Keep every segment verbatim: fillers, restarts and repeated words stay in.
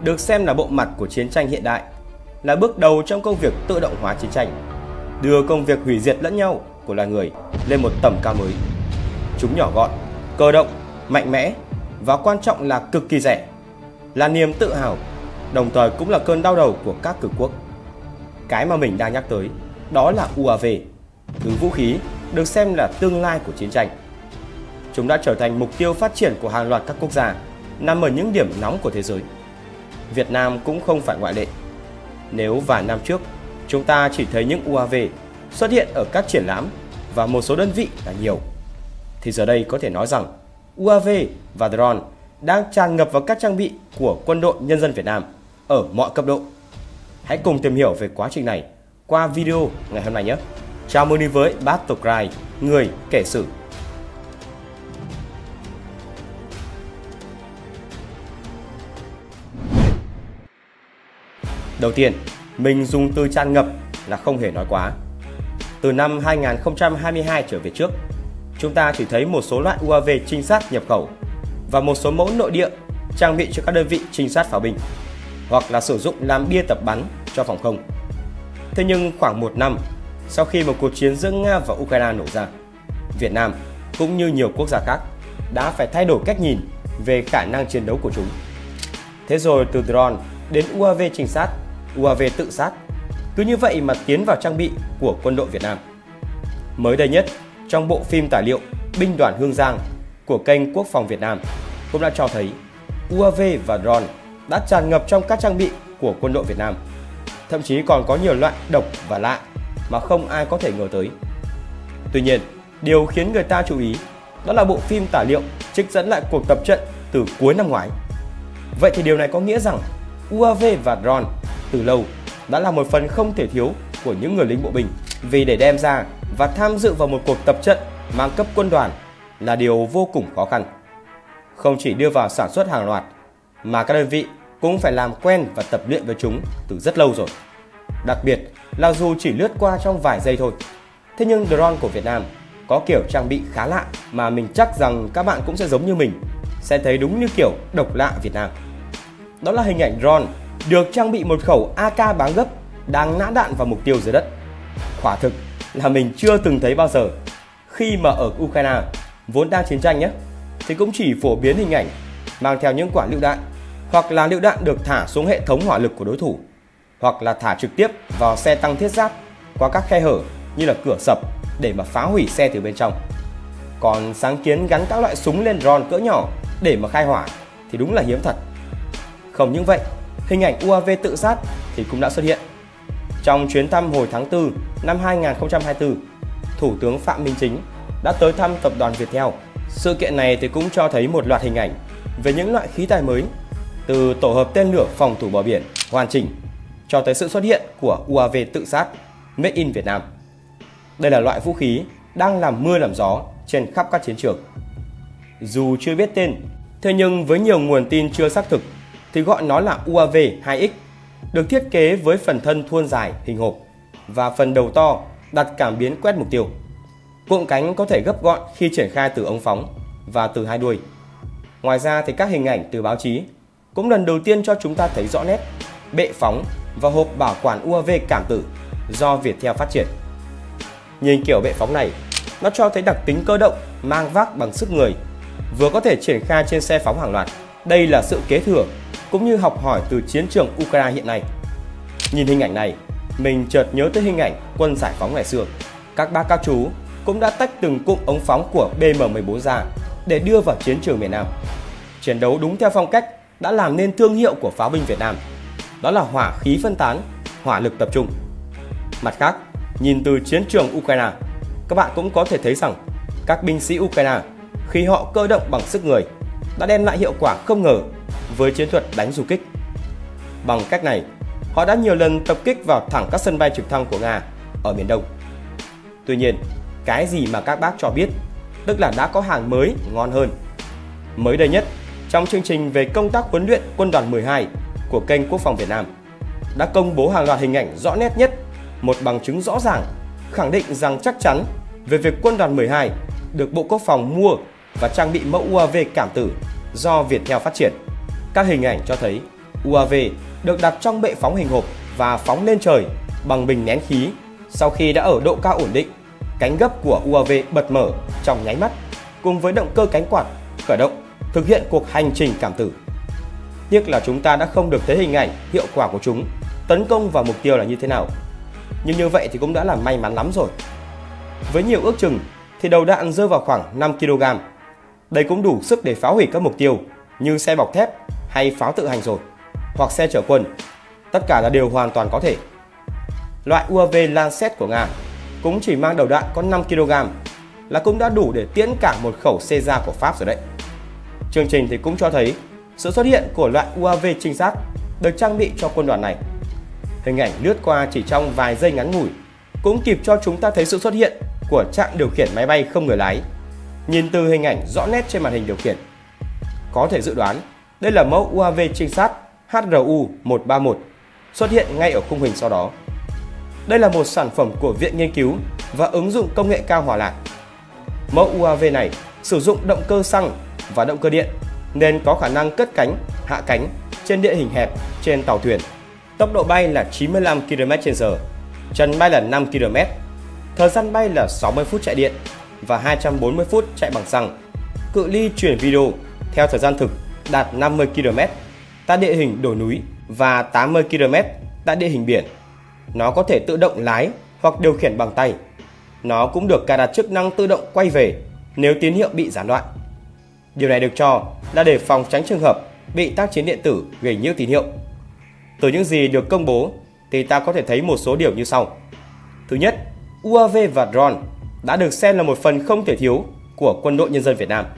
được xem là bộ mặt của chiến tranh hiện đại, là bước đầu trong công việc tự động hóa chiến tranh, đưa công việc hủy diệt lẫn nhau của loài người lên một tầm cao mới. Chúng nhỏ gọn, cơ động, mạnh mẽ và quan trọng là cực kỳ rẻ, là niềm tự hào, đồng thời cũng là cơn đau đầu của các cường quốc. Cái mà mình đang nhắc tới đó là u a vê, thứ vũ khí được xem là tương lai của chiến tranh. Chúng đã trở thành mục tiêu phát triển của hàng loạt các quốc gia nằm ở những điểm nóng của thế giới. Việt Nam cũng không phải ngoại lệ. Nếu vài năm trước chúng ta chỉ thấy những u a vê xuất hiện ở các triển lãm và một số đơn vị là nhiều, thì giờ đây có thể nói rằng u a vê và drone đang tràn ngập vào các trang bị của Quân đội Nhân dân Việt Nam ở mọi cấp độ. Hãy cùng tìm hiểu về quá trình này qua video ngày hôm nay nhé. Chào mừng đến với Battlecry, người kể sự. Đầu tiên, mình dùng từ tràn ngập là không hề nói quá. Từ năm hai nghìn không trăm hai mươi hai trở về trước, chúng ta chỉ thấy một số loại u a vê trinh sát nhập khẩu và một số mẫu nội địa trang bị cho các đơn vị trinh sát pháo binh, hoặc là sử dụng làm bia tập bắn cho phòng không. Thế nhưng khoảng một năm sau khi một cuộc chiến giữa Nga và Ukraine nổ ra, Việt Nam cũng như nhiều quốc gia khác đã phải thay đổi cách nhìn về khả năng chiến đấu của chúng. Thế rồi từ drone đến u a vê trinh sát, u a vê tự sát, cứ như vậy mà tiến vào trang bị của quân đội Việt Nam. Mới đây nhất, trong bộ phim tài liệu Binh đoàn Hương Giang của kênh Quốc phòng Việt Nam cũng đã cho thấy u a vê và drone đã tràn ngập trong các trang bị của quân đội Việt Nam. Thậm chí còn có nhiều loại độc và lạ mà không ai có thể ngờ tới. Tuy nhiên, điều khiến người ta chú ý đó là bộ phim tài liệu trích dẫn lại cuộc tập trận từ cuối năm ngoái. Vậy thì điều này có nghĩa rằng u a vê và drone từ lâu đã là một phần không thể thiếu của những người lính bộ binh, vì để đem ra và tham dự vào một cuộc tập trận mang cấp quân đoàn là điều vô cùng khó khăn. Không chỉ đưa vào sản xuất hàng loạt, mà các đơn vị cũng phải làm quen và tập luyện với chúng từ rất lâu rồi. Đặc biệt là dù chỉ lướt qua trong vài giây thôi, thế nhưng drone của Việt Nam có kiểu trang bị khá lạ mà mình chắc rằng các bạn cũng sẽ giống như mình, sẽ thấy đúng như kiểu độc lạ Việt Nam. Đó là hình ảnh drone được trang bị một khẩu a ca báng gấp đang nã đạn vào mục tiêu dưới đất. Quả thực là mình chưa từng thấy bao giờ. Khi mà ở Ukraine vốn đang chiến tranh nhé, thì cũng chỉ phổ biến hình ảnh mang theo những quả lựu đạn, hoặc là lựu đạn được thả xuống hệ thống hỏa lực của đối thủ, hoặc là thả trực tiếp vào xe tăng thiết giáp qua các khe hở như là cửa sập để mà phá hủy xe từ bên trong. Còn sáng kiến gắn các loại súng lên drone cỡ nhỏ để mà khai hỏa thì đúng là hiếm thật. Không những vậy, hình ảnh u a vê tự sát thì cũng đã xuất hiện. Trong chuyến thăm hồi tháng tư năm hai nghìn không trăm hai mươi tư, Thủ tướng Phạm Minh Chính đã tới thăm tập đoàn Viettel. Sự kiện này thì cũng cho thấy một loạt hình ảnh về những loại khí tài mới, từ tổ hợp tên lửa phòng thủ bờ biển hoàn chỉnh cho tới sự xuất hiện của u a vê tự sát Made in Việt Nam. Đây là loại vũ khí đang làm mưa làm gió trên khắp các chiến trường. Dù chưa biết tên, thế nhưng với nhiều nguồn tin chưa xác thực thì gọi nó là u a vê hai X, được thiết kế với phần thân thuôn dài hình hộp và phần đầu to đặt cảm biến quét mục tiêu. Cụm cánh có thể gấp gọn khi triển khai từ ống phóng và từ hai đuôi. Ngoài ra thì các hình ảnh từ báo chí cũng lần đầu tiên cho chúng ta thấy rõ nét bệ phóng và hộp bảo quản u a vê cảm tử do Viettel phát triển. Nhìn kiểu bệ phóng này, nó cho thấy đặc tính cơ động mang vác bằng sức người, vừa có thể triển khai trên xe phóng hàng loạt. Đây là sự kế thừa cũng như học hỏi từ chiến trường Ukraine hiện nay. Nhìn hình ảnh này, mình chợt nhớ tới hình ảnh quân giải phóng ngày xưa. Các bác các chú cũng đã tách từng cụm ống phóng của B M mười bốn ra để đưa vào chiến trường miền Nam. Chiến đấu đúng theo phong cách đã làm nên thương hiệu của pháo binh Việt Nam. Đó là hỏa khí phân tán, hỏa lực tập trung. Mặt khác, nhìn từ chiến trường Ukraine, các bạn cũng có thể thấy rằng các binh sĩ Ukraine khi họ cơ động bằng sức người đã đem lại hiệu quả không ngờ với chiến thuật đánh du kích. Bằng cách này, họ đã nhiều lần tập kích vào thẳng các sân bay trực thăng của Nga ở miền Đông. Tuy nhiên, cái gì mà các bác cho biết, tức là đã có hàng mới ngon hơn. Mới đây nhất, trong chương trình về công tác huấn luyện Quân đoàn mười hai của kênh Quốc phòng Việt Nam, đã công bố hàng loạt hình ảnh rõ nét nhất, một bằng chứng rõ ràng khẳng định rằng chắc chắn về việc Quân đoàn mười hai được Bộ Quốc phòng mua và trang bị mẫu u a vê cảm tử do Viettel phát triển. Các hình ảnh cho thấy u a vê được đặt trong bệ phóng hình hộp và phóng lên trời bằng bình nén khí. Sau khi đã ở độ cao ổn định, cánh gấp của u a vê bật mở trong nháy mắt, cùng với động cơ cánh quạt khởi động, thực hiện cuộc hành trình cảm tử. Tiếc là chúng ta đã không được thấy hình ảnh hiệu quả của chúng tấn công vào mục tiêu là như thế nào. Nhưng như vậy thì cũng đã là may mắn lắm rồi. Với nhiều ước chừng thì đầu đạn rơi vào khoảng năm ki lô gam. Đây cũng đủ sức để phá hủy các mục tiêu như xe bọc thép hay pháo tự hành rồi, hoặc xe chở quân. Tất cả là điều hoàn toàn có thể. Loại u a vê Lancet của Nga cũng chỉ mang đầu đạn có năm ki lô gam là cũng đã đủ để tiễn cả một khẩu Caesar của Pháp rồi đấy. Chương trình thì cũng cho thấy sự xuất hiện của loại u a vê trinh sát được trang bị cho quân đoàn này. Hình ảnh lướt qua chỉ trong vài giây ngắn ngủi cũng kịp cho chúng ta thấy sự xuất hiện của trạm điều khiển máy bay không người lái. Nhìn từ hình ảnh rõ nét trên màn hình điều khiển, có thể dự đoán đây là mẫu u a vê trinh sát H R U một ba một xuất hiện ngay ở khung hình sau đó. Đây là một sản phẩm của Viện Nghiên cứu và Ứng dụng Công nghệ cao Hòa Lạc. Mẫu u a vê này sử dụng động cơ xăng và động cơ điện nên có khả năng cất cánh, hạ cánh trên địa hình hẹp trên tàu thuyền. Tốc độ bay là chín mươi lăm ki lô mét trên giờ, chân bay là năm ki lô mét, thời gian bay là sáu mươi phút chạy điện và hai trăm bốn mươi phút chạy bằng xăng. Cự ly chuyển video theo thời gian thực đạt năm mươi ki lô mét tại địa hình đồi núi và tám mươi ki lô mét tại địa hình biển. Nó có thể tự động lái hoặc điều khiển bằng tay. Nó cũng được cài đặt chức năng tự động quay về nếu tín hiệu bị gián đoạn. Điều này được cho là để phòng tránh trường hợp bị tác chiến điện tử gây nhiễu tín hiệu. Từ những gì được công bố thì ta có thể thấy một số điều như sau. Thứ nhất, u a vê và drone đã được xem là một phần không thể thiếu của Quân đội Nhân dân Việt Nam.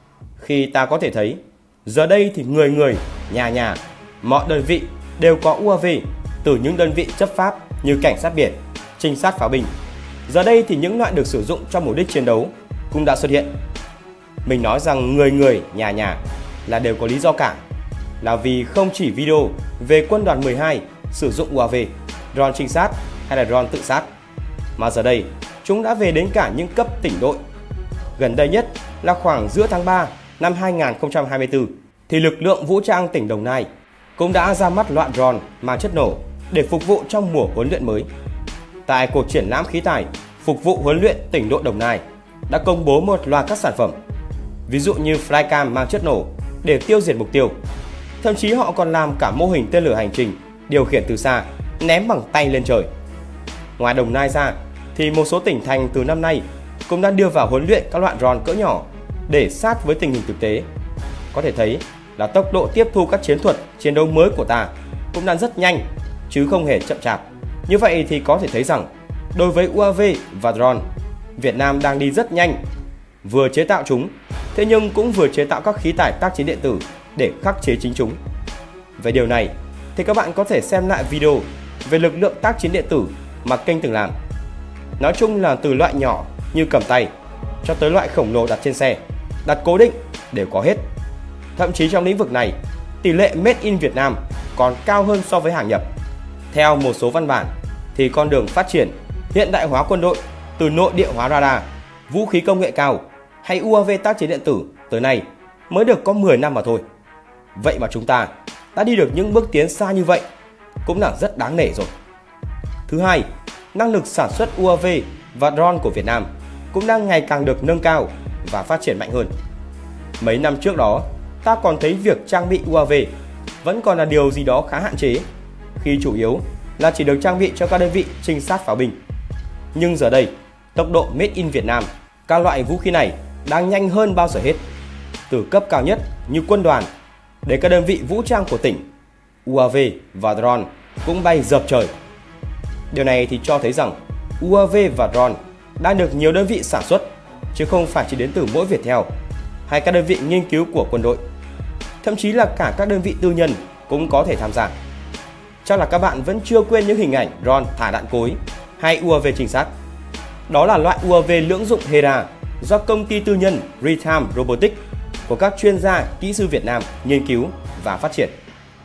Khi ta có thể thấy, giờ đây thì người người, nhà nhà, mọi đơn vị đều có u a vê, từ những đơn vị chấp pháp như cảnh sát biển, trinh sát pháo binh. Giờ đây thì những loại được sử dụng cho mục đích chiến đấu cũng đã xuất hiện. Mình nói rằng người người, nhà nhà là đều có lý do cả, là vì không chỉ video về quân đoàn mười hai sử dụng u a vê, drone trinh sát hay là drone tự sát, mà giờ đây chúng đã về đến cả những cấp tỉnh đội. Gần đây nhất là khoảng giữa tháng ba năm hai nghìn không trăm hai mươi tư thì lực lượng vũ trang tỉnh Đồng Nai cũng đã ra mắt loại drone mang chất nổ để phục vụ trong mùa huấn luyện mới. Tại cuộc triển lãm khí tài phục vụ huấn luyện tỉnh đội Đồng Nai đã công bố một loạt các sản phẩm, ví dụ như flycam mang chất nổ để tiêu diệt mục tiêu. Thậm chí họ còn làm cả mô hình tên lửa hành trình điều khiển từ xa, ném bằng tay lên trời. Ngoài Đồng Nai ra thì một số tỉnh thành từ năm nay cũng đã đưa vào huấn luyện các loại drone cỡ nhỏ để sát với tình hình thực tế. Có thể thấy là tốc độ tiếp thu các chiến thuật chiến đấu mới của ta cũng đang rất nhanh chứ không hề chậm chạp. Như vậy thì có thể thấy rằng đối với u a vê và drone, Việt Nam đang đi rất nhanh, vừa chế tạo chúng, thế nhưng cũng vừa chế tạo các khí tài tác chiến điện tử để khắc chế chính chúng. Về điều này thì các bạn có thể xem lại video về lực lượng tác chiến điện tử mà kênh từng làm. Nói chung là từ loại nhỏ như cầm tay cho tới loại khổng lồ đặt trên xe, đặt cố định đều có hết. Thậm chí trong lĩnh vực này, tỷ lệ Made in Việt Nam còn cao hơn so với hàng nhập. Theo một số văn bản thì con đường phát triển hiện đại hóa quân đội từ nội địa hóa radar, vũ khí công nghệ cao hay u a vê tác chiến điện tử tới nay mới được có mười năm mà thôi. Vậy mà chúng ta đã đi được những bước tiến xa như vậy cũng là rất đáng nể rồi. Thứ hai, năng lực sản xuất u a vê và drone của Việt Nam cũng đang ngày càng được nâng cao và phát triển mạnh hơn. Mấy năm trước đó, ta còn thấy việc trang bị u a vê vẫn còn là điều gì đó khá hạn chế, khi chủ yếu là chỉ được trang bị cho các đơn vị trinh sát pháo binh. Nhưng giờ đây, tốc độ Made in Việt Nam, các loại vũ khí này đang nhanh hơn bao giờ hết. Từ cấp cao nhất như quân đoàn đến các đơn vị vũ trang của tỉnh, u a vê và drone cũng bay dập trời. Điều này thì cho thấy rằng u a vê và drone đang được nhiều đơn vị sản xuất, chứ không phải chỉ đến từ mỗi Viettel hay các đơn vị nghiên cứu của quân đội. Thậm chí là cả các đơn vị tư nhân cũng có thể tham gia. Chắc là các bạn vẫn chưa quên những hình ảnh drone thả đạn cối hay u a vê trinh sát. Đó là loại u a vê lưỡng dụng Hera do công ty tư nhân Retham Robotics của các chuyên gia kỹ sư Việt Nam nghiên cứu và phát triển.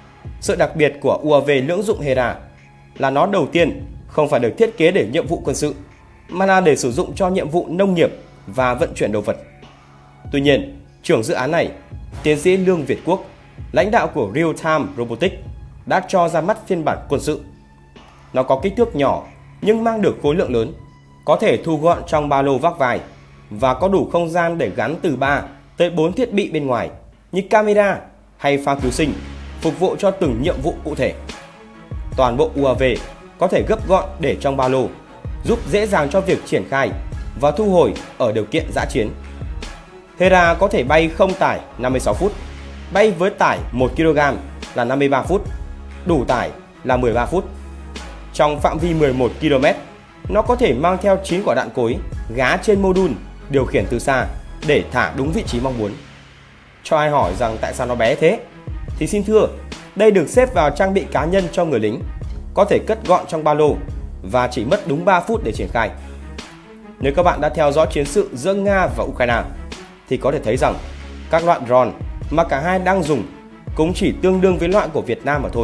Sự đặc biệt của u a vê lưỡng dụng Hera là nó đầu tiên không phải được thiết kế để nhiệm vụ quân sự, mà là để sử dụng cho nhiệm vụ nông nghiệp và vận chuyển đồ vật. Tuy nhiên, trưởng dự án này, tiến sĩ Lương Việt Quốc, lãnh đạo của Real Time Robotics, đã cho ra mắt phiên bản quân sự. Nó có kích thước nhỏ nhưng mang được khối lượng lớn, có thể thu gọn trong ba lô vác vai và có đủ không gian để gắn từ ba tới bốn thiết bị bên ngoài như camera hay phao cứu sinh, phục vụ cho từng nhiệm vụ cụ thể. Toàn bộ u a vê có thể gấp gọn để trong ba lô, giúp dễ dàng cho việc triển khai và thu hồi ở điều kiện dã chiến. Hera có thể bay không tải năm mươi sáu phút, bay với tải một ki lô gam là năm mươi ba phút, đủ tải là mười ba phút. Trong phạm vi mười một ki lô mét, nó có thể mang theo chín quả đạn cối gá trên mô đun điều khiển từ xa để thả đúng vị trí mong muốn. Cho ai hỏi rằng tại sao nó bé thế? Thì xin thưa, đây được xếp vào trang bị cá nhân cho người lính, có thể cất gọn trong ba lô và chỉ mất đúng ba phút để triển khai. Nếu các bạn đã theo dõi chiến sự giữa Nga và Ukraine thì có thể thấy rằng các loại drone mà cả hai đang dùng cũng chỉ tương đương với loại của Việt Nam mà thôi.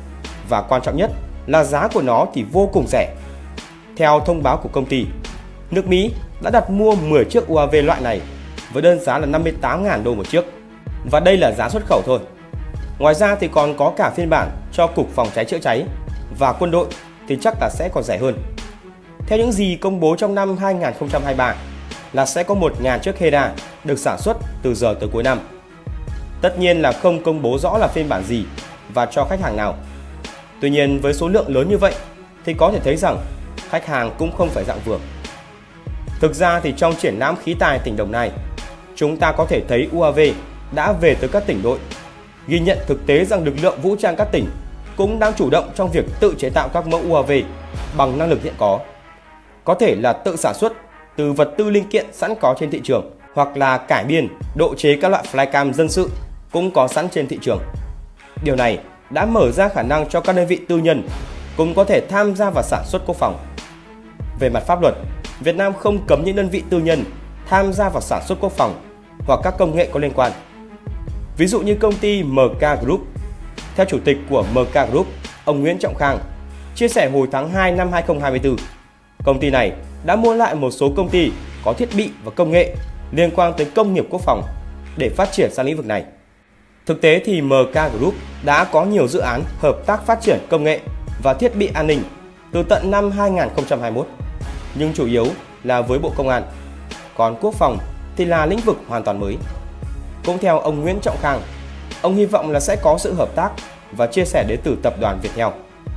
Và quan trọng nhất là giá của nó thì vô cùng rẻ. Theo thông báo của công ty, nước Mỹ đã đặt mua mười chiếc u a vê loại này với đơn giá là năm mươi tám nghìn đô một chiếc. Và đây là giá xuất khẩu thôi. Ngoài ra thì còn có cả phiên bản cho Cục Phòng cháy chữa cháy và quân đội thì chắc là sẽ còn rẻ hơn. Theo những gì công bố trong năm hai nghìn không trăm hai mươi ba là sẽ có một nghìn chiếc Hera được sản xuất từ giờ tới cuối năm. Tất nhiên là không công bố rõ là phiên bản gì và cho khách hàng nào. Tuy nhiên với số lượng lớn như vậy thì có thể thấy rằng khách hàng cũng không phải dạng vừa. Thực ra thì trong triển lãm khí tài tỉnh Đồng Nai, chúng ta có thể thấy u a vê đã về tới các tỉnh đội, ghi nhận thực tế rằng lực lượng vũ trang các tỉnh cũng đang chủ động trong việc tự chế tạo các mẫu u a vê bằng năng lực hiện có. Có thể là tự sản xuất từ vật tư linh kiện sẵn có trên thị trường, hoặc là cải biên, độ chế các loại flycam dân sự cũng có sẵn trên thị trường. Điều này đã mở ra khả năng cho các đơn vị tư nhân cũng có thể tham gia vào sản xuất quốc phòng. Về mặt pháp luật, Việt Nam không cấm những đơn vị tư nhân tham gia vào sản xuất quốc phòng hoặc các công nghệ có liên quan. Ví dụ như công ty em ca Group. Theo chủ tịch của em ca Group, ông Nguyễn Trọng Khang, chia sẻ hồi tháng hai năm hai nghìn không trăm hai mươi tư, công ty này đã mua lại một số công ty có thiết bị và công nghệ liên quan tới công nghiệp quốc phòng để phát triển sang lĩnh vực này. Thực tế thì em ca Group đã có nhiều dự án hợp tác phát triển công nghệ và thiết bị an ninh từ tận năm hai nghìn không trăm hai mươi mốt, nhưng chủ yếu là với Bộ Công an, còn quốc phòng thì là lĩnh vực hoàn toàn mới. Cũng theo ông Nguyễn Trọng Khang, ông hy vọng là sẽ có sự hợp tác và chia sẻ đến từ tập đoàn Viettel.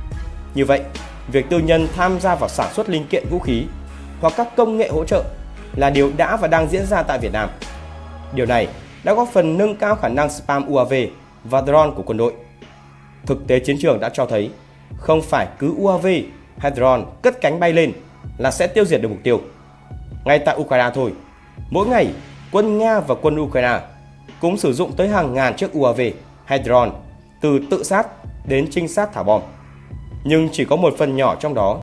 Như vậy, việc tư nhân tham gia vào sản xuất linh kiện vũ khí hoặc các công nghệ hỗ trợ là điều đã và đang diễn ra tại Việt Nam. Điều này đã góp phần nâng cao khả năng spam u a vê và drone của quân đội. Thực tế chiến trường đã cho thấy không phải cứ u a vê hay drone cất cánh bay lên là sẽ tiêu diệt được mục tiêu. Ngay tại Ukraine thôi, mỗi ngày quân Nga và quân Ukraine cũng sử dụng tới hàng ngàn chiếc u a vê hay drone, từ tự sát đến trinh sát thả bom. Nhưng chỉ có một phần nhỏ trong đó